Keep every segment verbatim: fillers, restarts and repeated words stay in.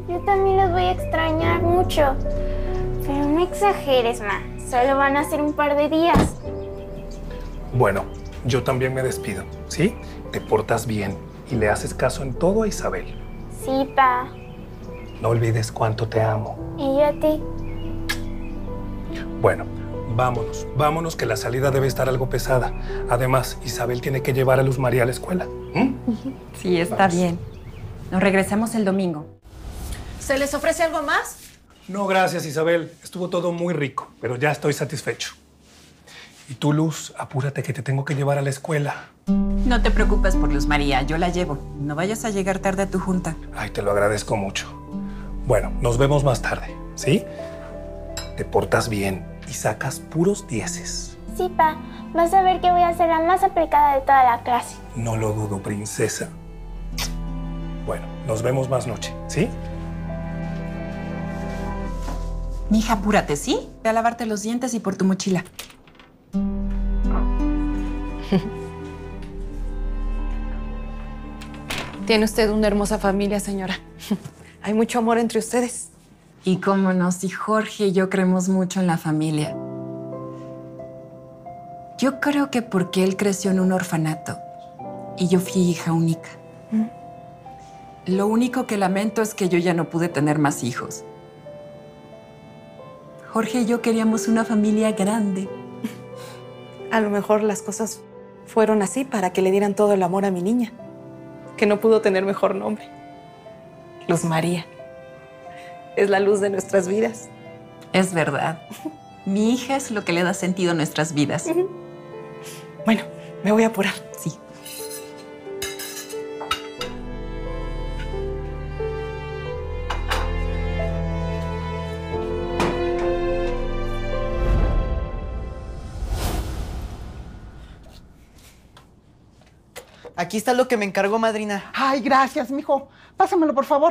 Yo también los voy a extrañar mucho. Pero no exageres, ma. Solo van a ser un par de días. Bueno, yo también me despido, ¿sí? Te portas bien y le haces caso en todo a Isabel. Sí, pa. No olvides cuánto te amo. ¿Y yo a ti? Bueno, vámonos, vámonos que la salida debe estar algo pesada. Además, Isabel tiene que llevar a Luz María a la escuela. ¿Mm? Sí, está Vamos. bien. Nos regresamos el domingo. ¿Se les ofrece algo más? No, gracias, Isabel. Estuvo todo muy rico, pero ya estoy satisfecho. Y tú, Luz, apúrate que te tengo que llevar a la escuela. No te preocupes por Luz María, yo la llevo. No vayas a llegar tarde a tu junta. Ay, te lo agradezco mucho. Bueno, nos vemos más tarde, ¿sí? Te portas bien y sacas puros dieces. Sí, pa. Vas a ver que voy a ser la más aplicada de toda la clase. No lo dudo, princesa. Bueno, nos vemos más noche, ¿sí? Mija, apúrate, ¿sí? Ve a lavarte los dientes y por tu mochila. Tiene usted una hermosa familia, señora. Hay mucho amor entre ustedes. Y cómo no, si Jorge y yo creemos mucho en la familia. Yo creo que porque él creció en un orfanato y yo fui hija única. ¿Mm? Lo único que lamento es que yo ya no pude tener más hijos. Jorge y yo queríamos una familia grande. A lo mejor las cosas fueron así para que le dieran todo el amor a mi niña, que no pudo tener mejor nombre. Luz María. Es la luz de nuestras vidas. Es verdad. Mi hija es lo que le da sentido a nuestras vidas. Bueno, me voy a apurar. Sí. Aquí está lo que me encargó, madrina. Ay, gracias, mijo. Pásamelo, por favor.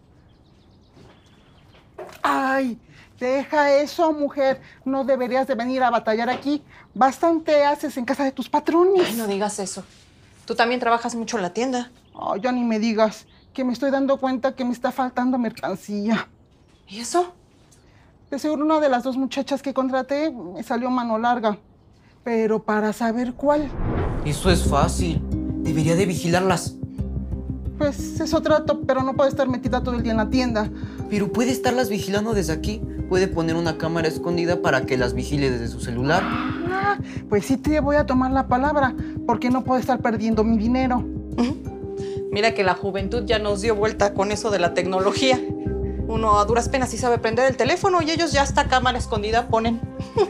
Ay, deja eso, mujer. No deberías de venir a batallar aquí. Bastante haces en casa de tus patrones. Ay, no digas eso. Tú también trabajas mucho en la tienda. Ay, ya ni me digas, que me estoy dando cuenta que me está faltando mercancía. ¿Y eso? De seguro una de las dos muchachas que contraté me salió mano larga. Pero para saber cuál, Eso es fácil. Debería de vigilarlas. pues eso trato, pero no puedo estar metida todo el día en la tienda. Pero puede estarlas vigilando desde aquí. Puede poner una cámara escondida para que las vigile desde su celular. Ah, pues sí te voy a tomar la palabra, porque no puedo estar perdiendo mi dinero. Mira que la juventud ya nos dio vuelta con eso de la tecnología. Uno a duras penas sí sabe prender el teléfono y ellos ya hasta cámara escondida ponen.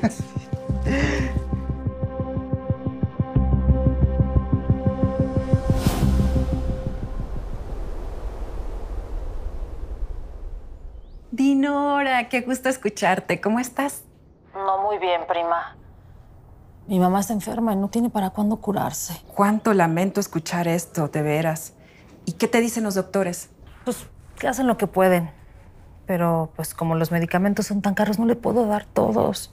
Dinora, qué gusto escucharte. ¿Cómo estás? No muy bien, prima. Mi mamá está enferma y no tiene para cuándo curarse. Cuánto lamento escuchar esto, de veras. ¿Y qué te dicen los doctores? Pues que hacen lo que pueden. Pero pues como los medicamentos son tan caros, no le puedo dar todos.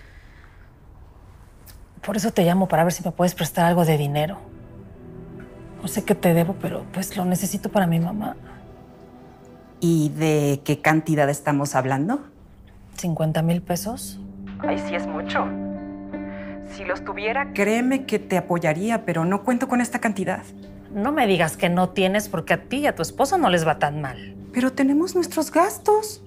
Por eso te llamo para ver si me puedes prestar algo de dinero. No sé qué te debo, pero pues lo necesito para mi mamá. ¿Y de qué cantidad estamos hablando? ¿cincuenta mil pesos? Ay, sí es mucho. Si los tuviera, créeme que te apoyaría, pero no cuento con esta cantidad. No me digas que no tienes porque a ti y a tu esposo no les va tan mal. Pero tenemos nuestros gastos.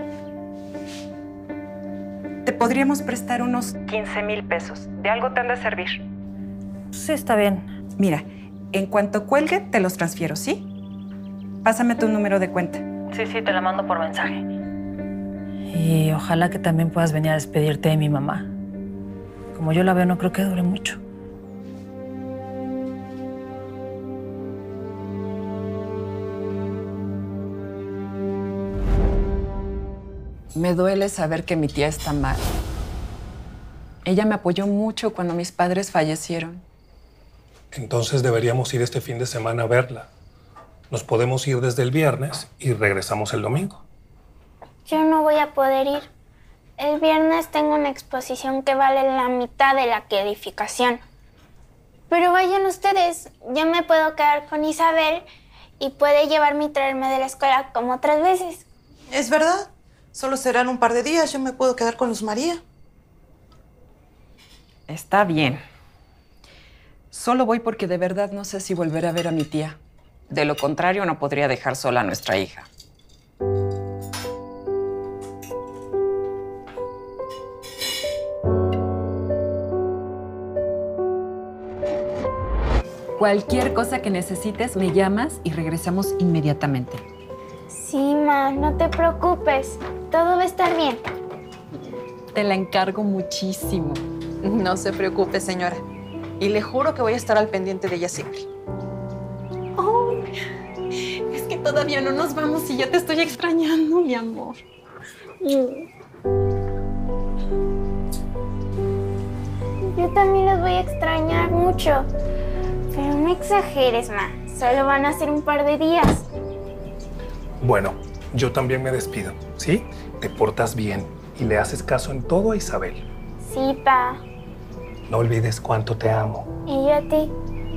Te podríamos prestar unos quince mil pesos. De algo te han de servir. Sí, está bien. Mira, en cuanto cuelgue, te los transfiero, ¿sí? Pásame tu número de cuenta. Sí, sí, te la mando por mensaje. Y ojalá que también puedas venir a despedirte de mi mamá. Como yo la veo, no creo que dure mucho. Me duele saber que mi tía está mal. Ella me apoyó mucho cuando mis padres fallecieron. Entonces deberíamos ir este fin de semana a verla. Nos podemos ir desde el viernes y regresamos el domingo. Yo no voy a poder ir. El viernes tengo una exposición que vale la mitad de la calificación. Pero vayan ustedes, yo me puedo quedar con Isabel y puede llevarme y traerme de la escuela como otras veces. Es verdad. Solo serán un par de días. Yo me puedo quedar con Luz María. Está bien. Solo voy porque de verdad no sé si volveré a ver a mi tía. De lo contrario, no podría dejar sola a nuestra hija. Cualquier cosa que necesites, me llamas y regresamos inmediatamente. Sí, ma, no te preocupes. Todo va a estar bien. Te la encargo muchísimo. No se preocupe, señora. Y le juro que voy a estar al pendiente de ella siempre. Oh, es que todavía no nos vamos y yo te estoy extrañando, mi amor. Yo también los voy a extrañar mucho. Pero no exageres, ma. Solo van a ser un par de días. Bueno, yo también me despido, ¿sí? Te portas bien y le haces caso en todo a Isabel. Sí, pa. No olvides cuánto te amo. Y yo a ti.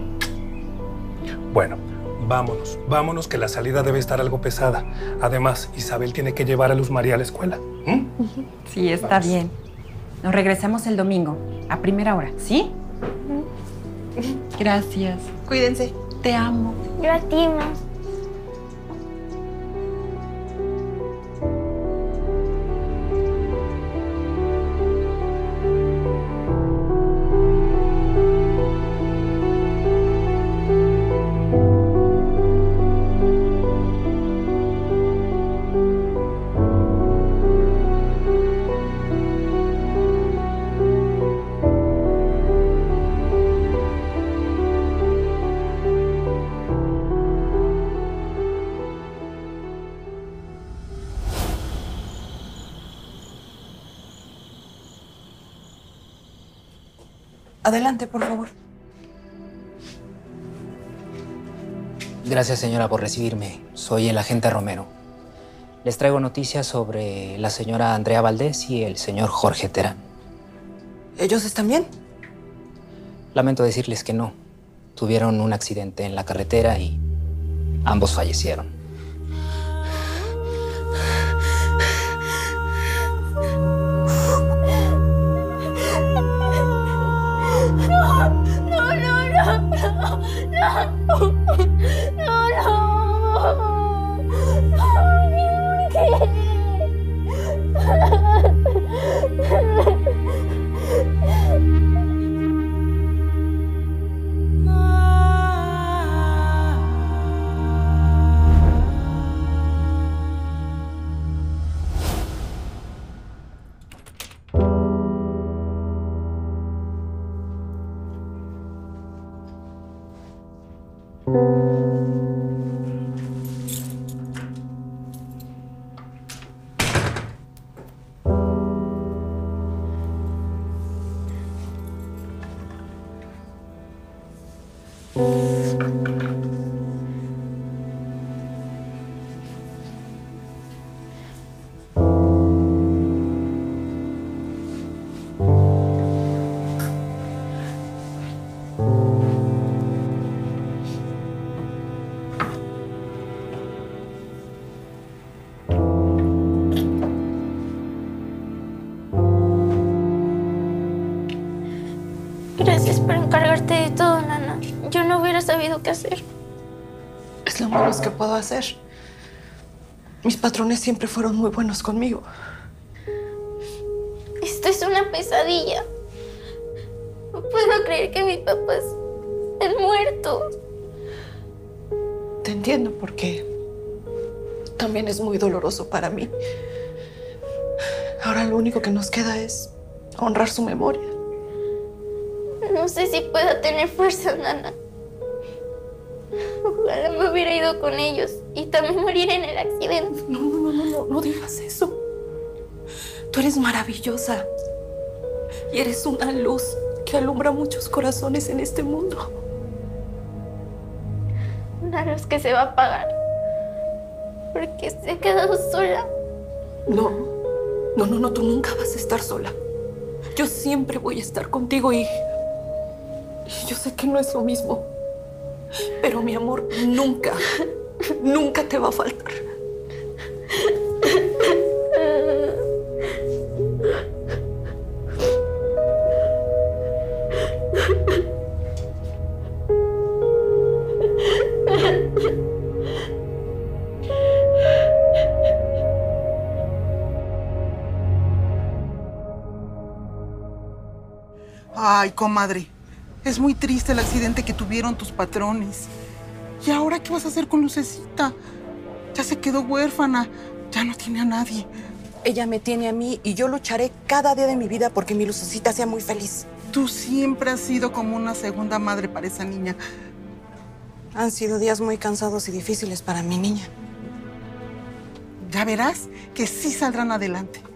Bueno, vámonos, vámonos que la salida debe estar algo pesada. Además, Isabel tiene que llevar a Luz María a la escuela. ¿Mm? Sí, está Vamos. bien. Nos regresamos el domingo, a primera hora, ¿sí? Gracias. Cuídense. Te amo. Yo a ti, ma. Adelante, por favor. Gracias, señora, por recibirme. Soy el agente Romero. Les traigo noticias sobre la señora Andrea Valdés y el señor Jorge Terán. ¿Ellos están bien? Lamento decirles que no. Tuvieron un accidente en la carretera y ambos fallecieron. Gracias por encargarte de todo, Nana. Yo no hubiera sabido qué hacer. Es lo menos que puedo hacer. Mis patrones siempre fueron muy buenos conmigo. Esto es una pesadilla. No puedo creer que mis papás estén muertos. Te entiendo porque también es muy doloroso para mí. Ahora lo único que nos queda es honrar su memoria. No sé si pueda tener fuerza, Nana. Ojalá me hubiera ido con ellos y también morir en el accidente. No, no, no, no, no digas eso. Tú eres maravillosa y eres una luz que alumbra muchos corazones en este mundo. Una luz que se va a apagar porque se ha quedado sola. No, no, no, no, tú nunca vas a estar sola. Yo siempre voy a estar contigo y... y yo sé que no es lo mismo, pero mi amor nunca, nunca te va a faltar. Ay, comadre, es muy triste el accidente que tuvieron tus patrones. ¿Y ahora qué vas a hacer con Lucecita? Ya se quedó huérfana, ya no tiene a nadie. Ella me tiene a mí y yo lucharé cada día de mi vida porque mi Lucecita sea muy feliz. Tú siempre has sido como una segunda madre para esa niña. Han sido días muy cansados y difíciles para mi niña. Ya verás que sí saldrán adelante.